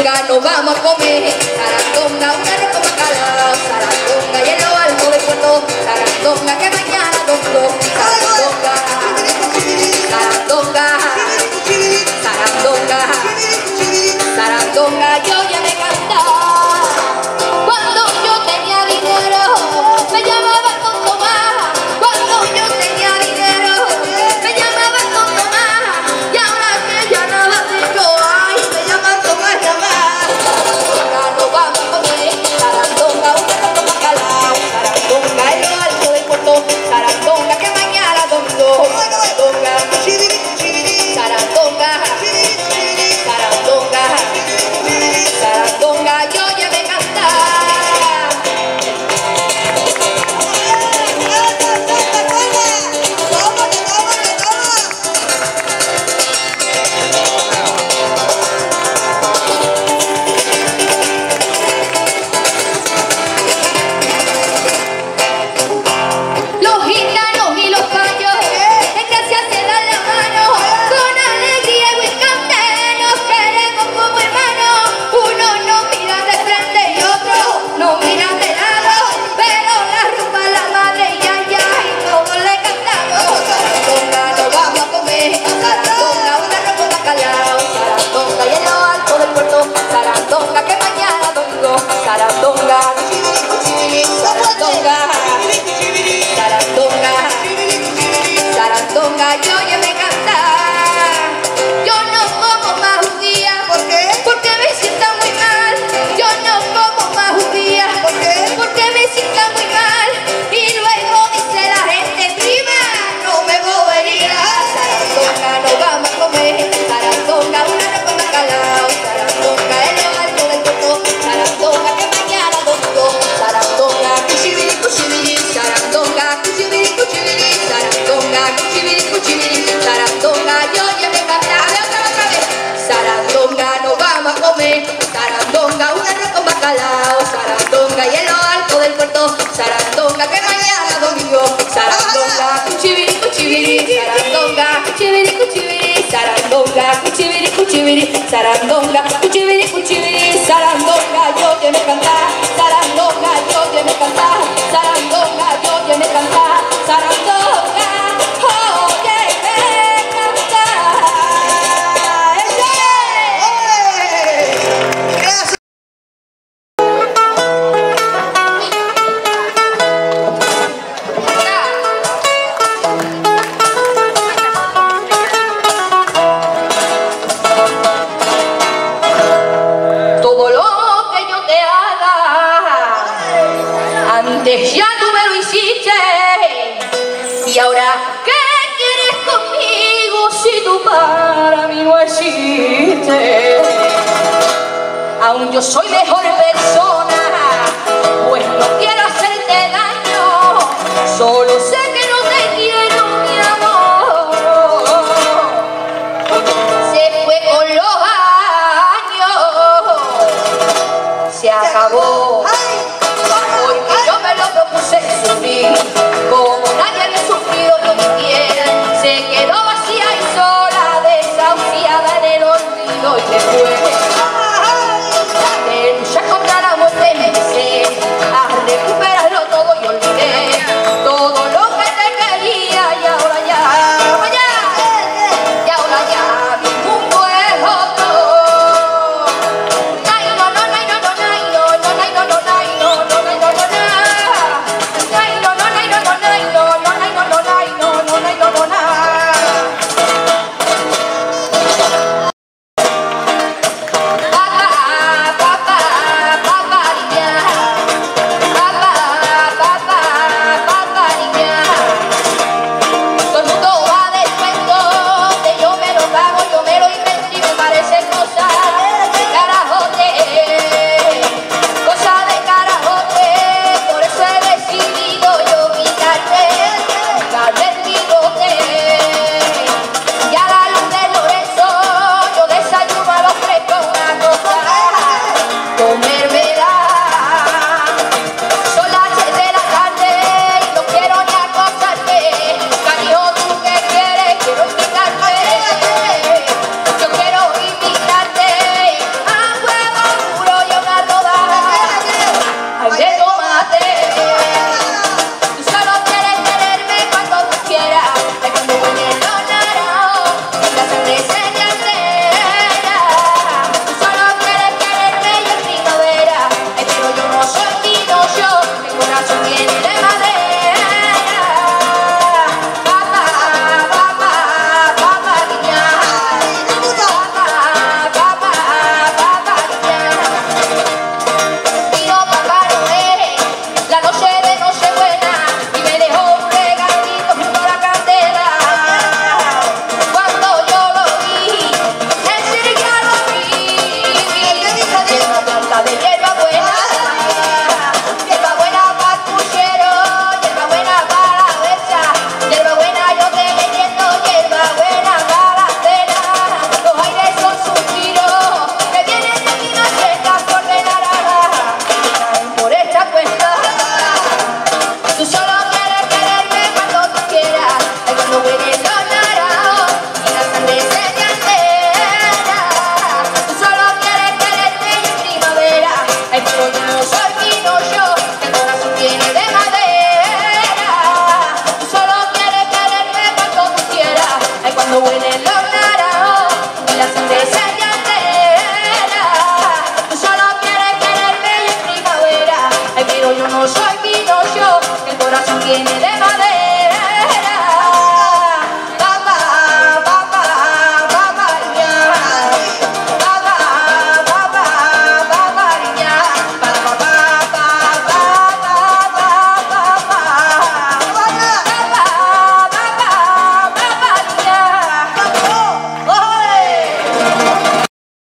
sarandonga nos vamos a comer, sarandonga un arroz con bacalao, sarandonga y en lo alto del puerto, sarandonga que mañana domingo, sarandonga, sarandonga, sarandonga, sarandonga, yo ya me cantaba, cuando yo tenía dinero, me llamaban con Tomás, cuando yo tenía dinero, me llamaban con Tomás, y ahora que ya nada tengo, ay, me llaman Tomás nada más. Sarandonga nos vamos a comer, sarandonga un arroz con bacalao, sarandonga en lo alto del puerto, sarandonga que mañana domingo, sarandonga, sarandonga, sarandonga, sarandonga, yo ya me cantaba. Los gitanos y los gallos, en gracia se dan la mano, con alegría y buen cante, nos queremos como hermanos. Uno nos mira de frente y otro nos mira de lado, pero la rumba la madre y allá y todos le cantamos. Sarandonga nos vamos a comer, sarandonga un arroz con bacalao, sarandonga y en lo alto del puerto, sarandonga que mañana domingo, sarandonga, sarandonga, sarandonga, sarandonga, yo ya me cantaba. Yo no como más un día, ¿por qué? Porque me sienta muy mal. Yo no como más un día, ¿por qué? Porque me sienta muy mal. Y luego dice la gente, prima, no me bobería. Sarandonga nos vamos a comer, sarandonga un arroz con bacalao, sarandonga en lo alto del puerto, sarandonga que mañana domingo, sarandonga, cuchibiri, cuchibiri, sarandonga, cuchibiri, cuchibiri, sarandonga, cuchibiri, cuchibiri, sarandonga, yo ya me cantaba. Otra vez, sarandonga nos vamos a comer, sarandonga un arroz con bacalao, sarandonga y en lo alto del puerto, sarandonga que mañana domingo, sarandonga, cuchibiri, cuchibiri, sarandonga, cuchibiri, cuchibiri, sarandonga, cuchibiri, cuchibiri, sarandonga, cuchibiri, cuchibiri, sarandonga, yo ya me cantaba, sarandonga, yo ya me cantaba, sarandonga, yo ya me cantaba, sarandonga, oh, yeah, me cantaba. Gracias. Todo lo que yo te haga, antes ya tú me lo hiciste, y ahora ¿qué quieres conmigo si tú para mí no existes? Aún yo soy mejor persona, pues no quiero hacerte daño, solo sé que no te quiero, mi amor. Se fue con los años, se acabó, porque yo me lo propuse sufrir, como nadie había sufrido lo que quiera, se quedó vacía y sola, desahuciada en el olvido y se fue.